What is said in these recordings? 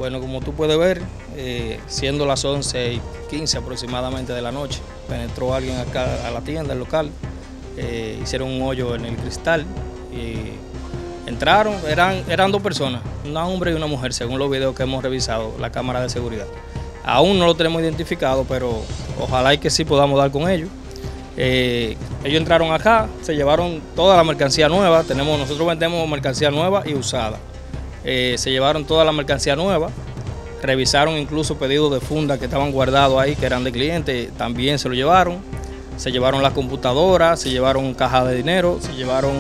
Bueno, como tú puedes ver, siendo las 11:15 aproximadamente de la noche, penetró alguien acá a la tienda, al local, hicieron un hoyo en el cristal y entraron, eran dos personas, un hombre y una mujer, según los videos que hemos revisado, la cámara de seguridad. Aún no lo tenemos identificado, pero ojalá y que sí podamos dar con ellos. Ellos entraron acá, se llevaron toda la mercancía nueva, nosotros vendemos mercancía nueva y usada. Se llevaron toda la mercancía nueva, revisaron incluso pedidos de funda que estaban guardados ahí, que eran de clientes, también se lo llevaron. Se llevaron las computadoras, se llevaron cajas de dinero, se llevaron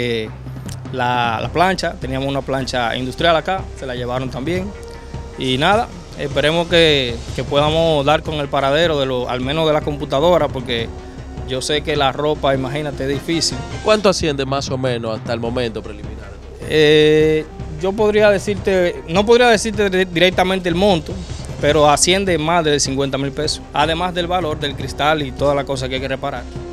la plancha, teníamos una plancha industrial acá, se la llevaron también. Y nada, esperemos que podamos dar con el paradero, al menos de la computadora, porque yo sé que la ropa, imagínate, es difícil. ¿Cuánto asciende más o menos hasta el momento preliminar? Yo podría decirte, no podría decirte directamente el monto, pero asciende más de 50.000 pesos, además del valor del cristal y todas las cosas que hay que reparar.